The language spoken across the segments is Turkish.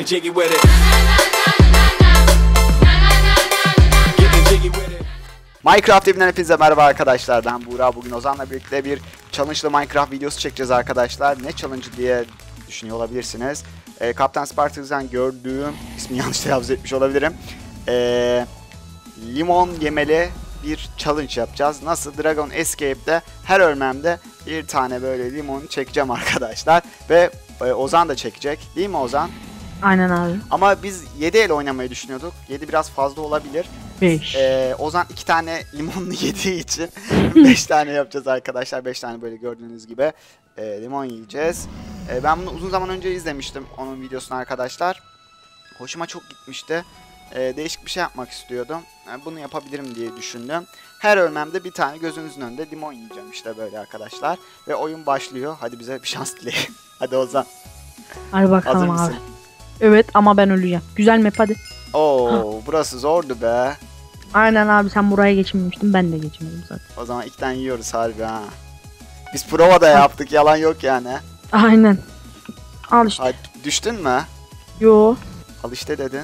Getting jiggy with it. Getting jiggy with it. Minecraft evinden hepinize merhaba arkadaşlar. Ben Buğra. Bugün Ozan'la birlikte bir challenge'lı Minecraft videosu çekeceğiz arkadaşlar. Ne challenge diye düşünüyor olabilirsiniz. Kaptan Spartax'dan gördüğüm, ismini yanlış telaffuz etmiş olabilirim. Limon yemeli bir challenge yapacağız. Nasıl? Dragon Escape'de her ölmemde bir tane böyle limon çekeceğim arkadaşlar. Ve Ozan da çekecek. Değil mi Ozan? Aynen abi. Ama biz 7 el oynamayı düşünüyorduk. 7 biraz fazla olabilir. 5. Ozan 2 tane limonlu yediği için 5 tane yapacağız arkadaşlar. 5 tane böyle gördüğünüz gibi limon yiyeceğiz. Ben bunu uzun zaman önce izlemiştim onun videosunu arkadaşlar. Hoşuma çok gitmişti. Değişik bir şey yapmak istiyordum. Bunu yapabilirim diye düşündüm. Her ölmemde bir tane gözünüzün önünde limon yiyeceğim işte böyle arkadaşlar. Ve oyun başlıyor. Hadi bize bir şans dileyin. Hadi Ozan. Hadi bakalım Hazır abi. mısın? Evet ama ben öleceğim. Güzel map hadi. Oo, burası zordu be. Aynen abi, sen buraya geçememiştin, ben de geçemedim zaten. O zaman 2 tane yiyoruz harbi ha. Biz prova da yaptık, yalan yok yani. Aynen. Al işte. Ay, düştün mü? Yo. Al işte dedin.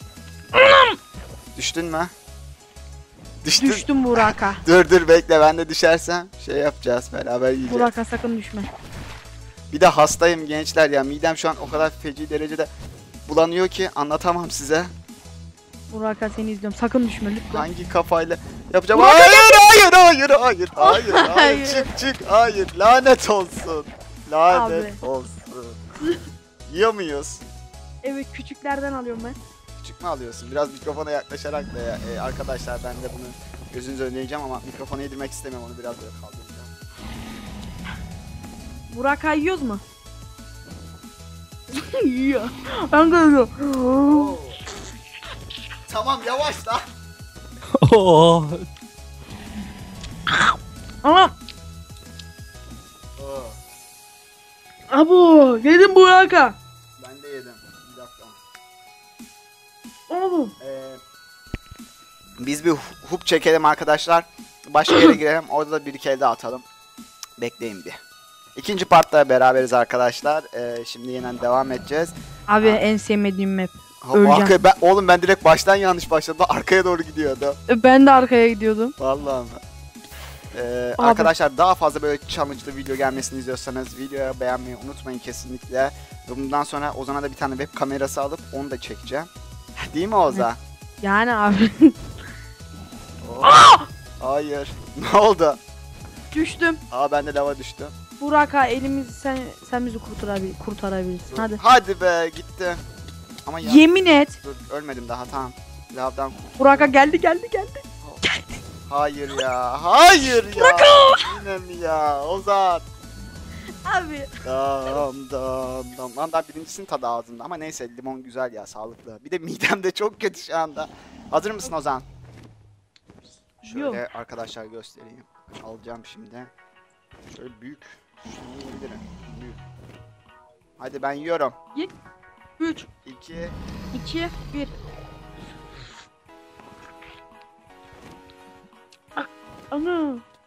Düştün mü? Düştün. Düştüm Burak'a. Dur bekle, ben de düşersem şey yapacağız, beraber yiyeceğiz. Burak'a sakın düşme. Bir de hastayım gençler ya, midem şu an o kadar feci derecede bulanıyor ki anlatamam size. Burak'a seni izliyorum, sakın düşme lütfen. Hangi kafayla yapacağım? Burak, Hayır. Çık hayır, lanet olsun. Lanet olsun. Yiyor muyuz? Evet, küçüklerden alıyorum ben. Küçük mü alıyorsun? Biraz mikrofona yaklaşarak da ya. Arkadaşlar ben de bunu gözünüze önleyeceğim ama mikrofona yedirmek istemiyorum, onu biraz böyle kaldıracağım. Burak'a yiyoruz mu? Yiyor. Ben de Tamam, yavaş lan. Oo. Ama Oo, abo yedim Burak'a. ben de yedim. Bir dakika. Abo. Biz bir hoop çekelim arkadaşlar. Başka yere girelim. Orada da bir iki elde atalım. Bekleyin bir. İkinci partta beraberiz arkadaşlar. Şimdi yeniden devam edeceğiz. Abi Ha. en sevmediğim map. Öleceğim. Oğlum ben direkt baştan yanlış başladım. Arkaya doğru gidiyordu. Ben de arkaya gidiyordum. Vallahi mi? Abi. Arkadaşlar daha fazla böyle challenge'lı video gelmesini istiyorsanız videoya beğenmeyi unutmayın kesinlikle. Ve bundan sonra Ozan'a da bir tane web kamerası alıp onu da çekeceğim. Değil mi Ozan? Yani abi. Oh. Hayır. Ne oldu? Düştüm. Ben de lava düştüm. Burak'a elimizi sen bizi kurtarabilirsin. Hadi. Hadi be, gitti. Ama ya, Yemin et. dur, ölmedim daha, tamam. Lavdan. Burak'a geldi. Hayır ya. Yine mi ya? Ozan. Abi. Dam. Lan daha birincisinin tadı ağzımda ama neyse, limon güzel ya, sağlıklı. Bir de midem de çok kötü şu anda. Hazır mısın Ozan? Şöyle Yok. arkadaşlar göstereyim. Alacağım şimdi. Şöyle büyük. Şunu yiyebilirim. Büyük. Hadi ben yiyorum. 3, 2. 2, 1. Ana.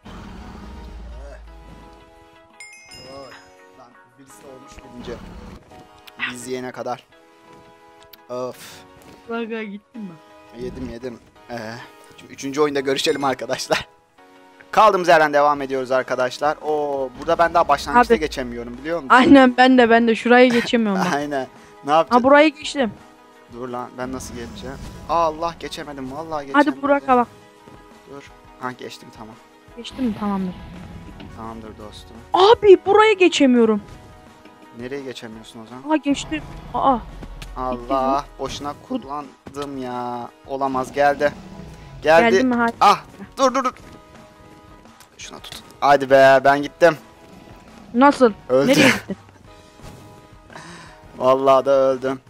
Lan birisi de olmuş birinci. Biz yiyene kadar. Of. Burak'a gittin mi? Yedim. Şimdi 3. oyunda görüşelim arkadaşlar. Kaldığımız yerden devam ediyoruz arkadaşlar. Burada ben daha başlangıçta Abi. geçemiyorum, biliyor musun? Aynen, ben de şurayı geçemiyorum ben. Aynen. Ne yapacağız? Ha, burayı geçtim. Dur lan, ben nasıl geçeceğim? Allah, geçemedim vallahi, geçemedim. Hadi Burak'a bak. Dur. Geçtim, tamam. Geçtim mi? Tamamdır. Tamamdır dostum. Abi burayı geçemiyorum. Nereye geçemiyorsun o zaman? Ha, geçtim. Aa. Allah, boşuna kullandım ya. Olamaz, geldi. Geldi. Geldi mi? Hadi. Dur. Şuna tut. Hadi be, ben gittim. Nasıl? Öldü. Nereye gittin? Vallahi da öldüm.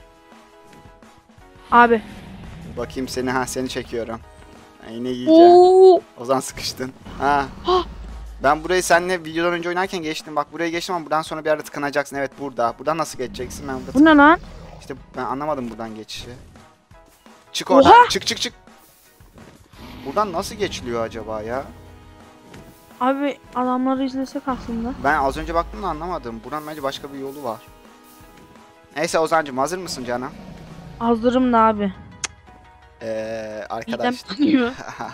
Abi. Bakayım seni çekiyorum. Yine yiyeceğim. Oo. O zaman sıkıştın. Ben burayı seninle videodan önce oynarken geçtim. Bak, buraya geçtim ama buradan sonra bir ara tıkanacaksın. Evet, burada. Buradan nasıl geçeceksin? Ben burada Bu ne lan? İşte ben anlamadım buradan geçişi. Çık oradan. Oha! Çık. Buradan nasıl geçiliyor acaba ya? Abi adamları izlesek aslında. Ben az önce baktım da anlamadım. Buradan bence başka bir yolu var. Neyse Ozan'cım, hazır mısın canım? Hazırım da abi. Midem Arkadaş. yanıyor.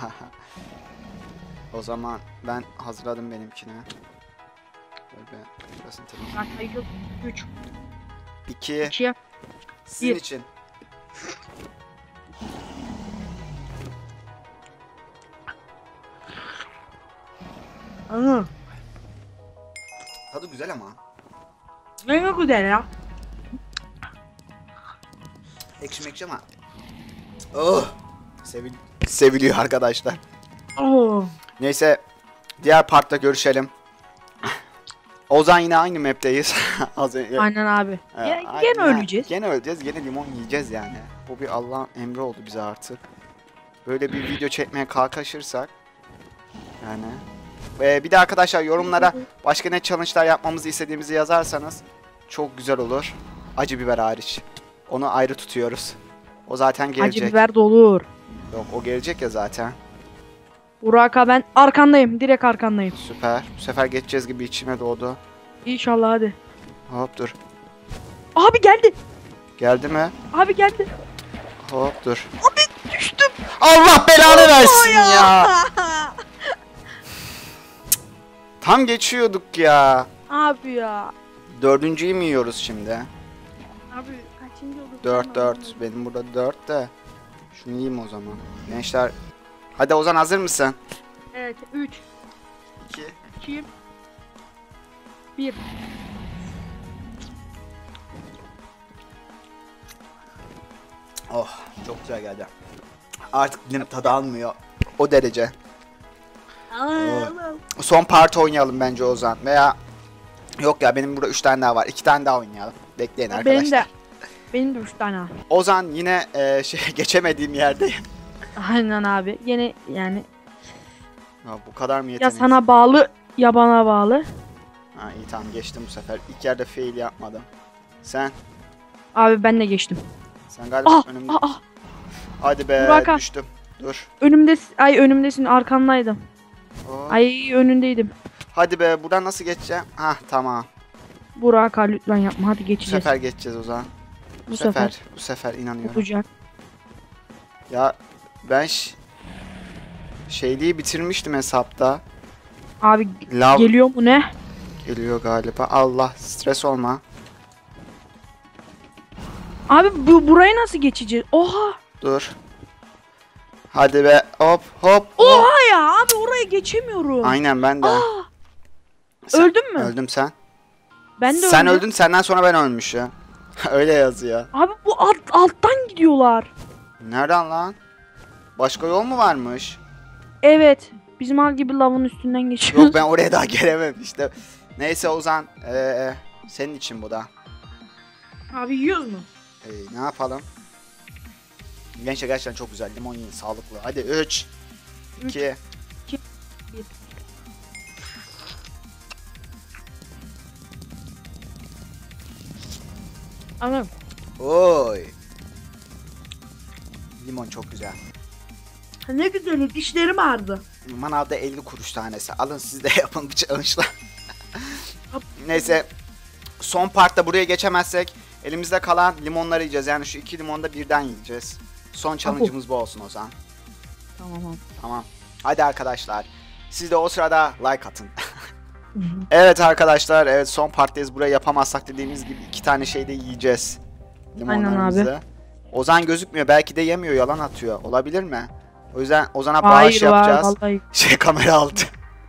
O zaman ben hazırladım benimkini. Böyle şurasını temizleyeyim. Dakika 3. 2 2'ye. sizin bir. için. Anı. Tadı güzel ama. Ne güzel ya. Ekşi mekşi ama. Oh! Seviliyor arkadaşlar. Oo. Neyse diğer partta görüşelim. Ozan yine aynı map'teyiz. Az önce- Aynen abi. Gene öleceğiz. Gene öleceğiz. Gene limon yiyeceğiz yani. Bu bir Allah'ın emri oldu bize artık. Böyle bir video çekmeye kalkışırsak. Yani. Bir de arkadaşlar yorumlara başka ne challenge'lar yapmamızı istediğimizi yazarsanız çok güzel olur. Acı biber hariç. Onu ayrı tutuyoruz. O zaten gelecek. Acı biber de olur. Yok o gelecek ya zaten. Burak'a ben arkandayım. Direkt arkandayım. Süper. Bu sefer geçeceğiz gibi içime doğdu. İnşallah hadi. Hop dur. Abi geldi. Geldi mi? Abi geldi. Hop dur. Abi düştüm. Allah belanı versin ya. Tam geçiyorduk ya. Abi ya. Dördüncüyü mü yiyoruz şimdi? Abi kaçıncı oldu? 4. Benim burada 4 de. Şunu yiyeyim o zaman. Gençler. Hadi Ozan hazır mısın? Evet 3, 2. 2, 1. Oh çok güzel geldi. Artık dilim tadı almıyor. O derece. Son part oynayalım bence Ozan. Veya yok ya benim burada 3 tane daha var. 2 tane daha oynayalım. Bekleyin arkadaşlar. Benim de 3 tane. Ozan yine geçemediğim yerdeyim. Aynen abi. Yine yani Ya bu kadar mı ya yetenek? sana bağlı ya bana bağlı. Ha iyi tamam geçtim bu sefer. İlk yerde fail yapmadım. Sen Abi ben de geçtim. galiba Ah, önümde. ah, ah. Hadi be Burak, düştüm. Dur. Önümdesin arkandaydım. Oh. Ay önündeydim. Hadi be buradan nasıl geçeceğim? Ha tamam. Burak'a lütfen yapma hadi Bu geçeceğiz. sefer geçeceğiz Ozan. Bu sefer Bu sefer inanıyorum. olacak. Ya ben şeyliği bitirmiştim hesapta. Abi Lav geliyor mu ne? geliyor galiba. Allah stres olma. Abi burayı nasıl geçeceğiz? Oha! Dur. Hadi be hop hop. Oha ya abi orayı geçemiyorum. Aynen ben de. Aa, Sen- öldün mü? Öldüm sen. Ben de Sen öldüm. öldün senden sonra ben ölmüşüm. Öyle yazıyor. Abi bu alttan gidiyorlar. Nereden lan? Başka yol mu varmış? Evet. Bizim al gibi lavın üstünden geçiyoruz. Yok ben oraya daha gelemem işte. Neyse Ozan senin için bu da. Abi yiyoruz mu? Ne yapalım? Gençler gerçekten çok güzel. Limon yiyin sağlıklı. Hadi 3 2 2, 1. Anam. Oy. Limon çok güzel. Ne güzel dişlerim ağrıdı. Manavda 50 kuruş tanesi. Alın siz de yapın bir challenge'la. Neyse. Son partta buraya geçemezsek elimizde kalan limonları yiyeceğiz. Yani şu 2 limonu da birden yiyeceğiz. Son challenge'ımız bu olsun o zaman. Tamam abi. Tamam. Hadi arkadaşlar. Siz de o sırada like atın. Evet arkadaşlar. Evet son parttayız. Burayı yapamazsak dediğimiz gibi 2 tane şey de yiyeceğiz. Limonlarımızı. Ozan gözükmüyor. Belki de yemiyor. Yalan atıyor. Olabilir mi? O yüzden Ozan'a bağış Hayır var yapacağız. vallahi. Kamera altı.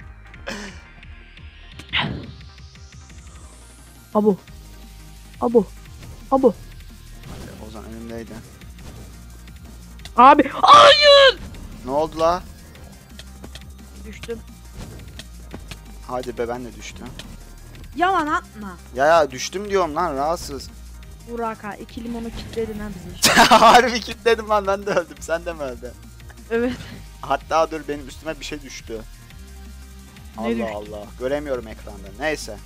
Abo. Abo. Abo. Ozan önümdeydi. Abi. Hayır. Ne oldu la? Düştüm. Hadi be ben de düştüm. Yalan atma. Ya düştüm diyorum lan rahatsız. Burak'a 2 limonu kilitledin ha bizi. Harbi kilitledim lan ben de öldüm. Sen de mi öldün? Evet. Hatta dur benim üstüme bir şey düştü. Ne Allah düştü? Allah. Göremiyorum ekranda. Neyse.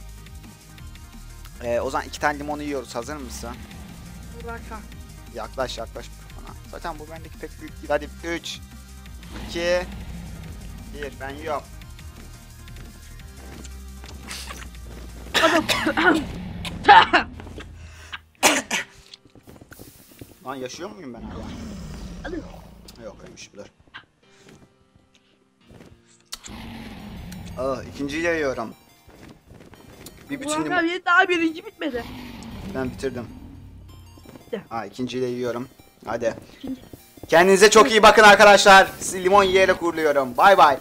O zaman 2 tane limonu yiyoruz. Hazır mısın? Burak'a. Yaklaş mikrofona. Zaten bu bendeki pek büyük değil. Hadi 3 2 1 ben yiyorum. Lan yaşıyor muyum ben hala? Hadi. Yok ölmüş dur. İkinciyle yiyorum. Bir bütün Burak abi daha birinci bitmedi. ben bitirdim. Bitti. İkinciyle yiyorum. Hadi. İkinci. Kendinize çok iyi bakın arkadaşlar. Sizi limon yiyerek uğurluyorum. Bay bay.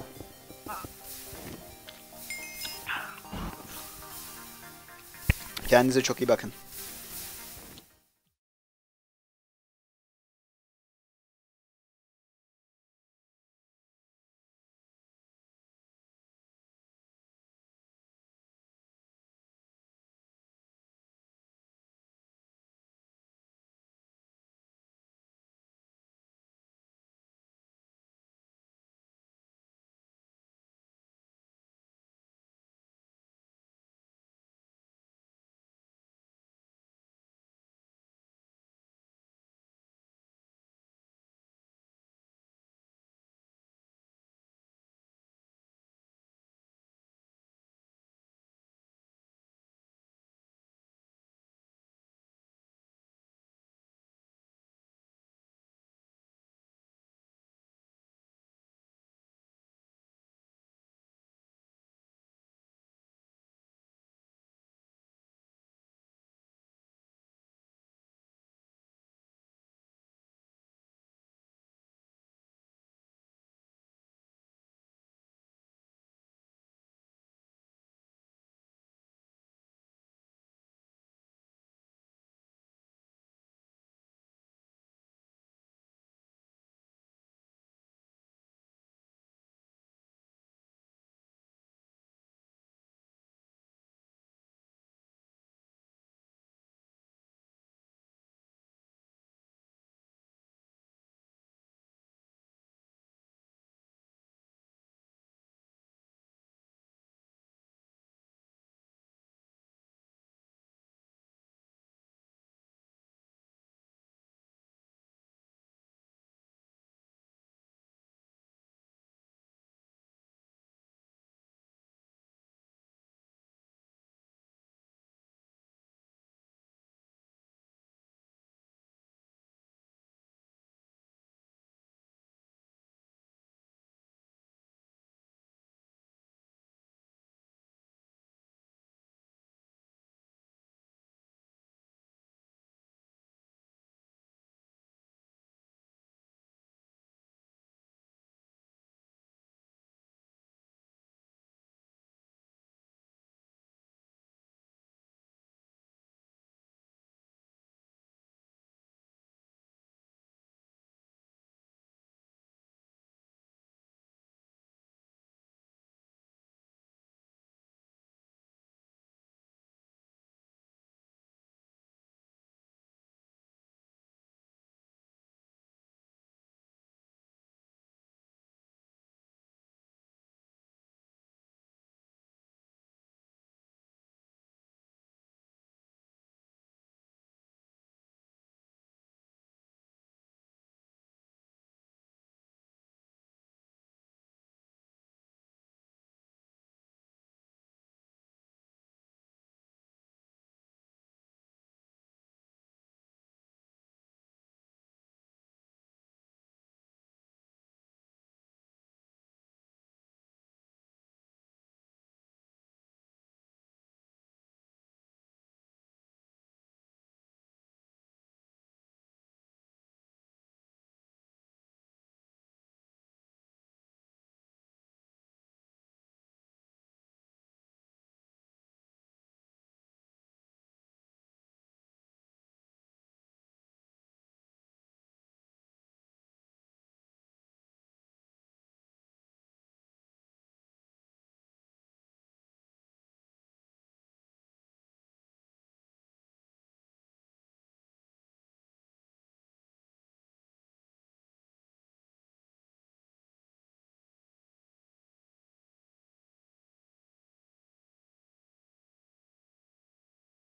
Kendinize çok iyi bakın.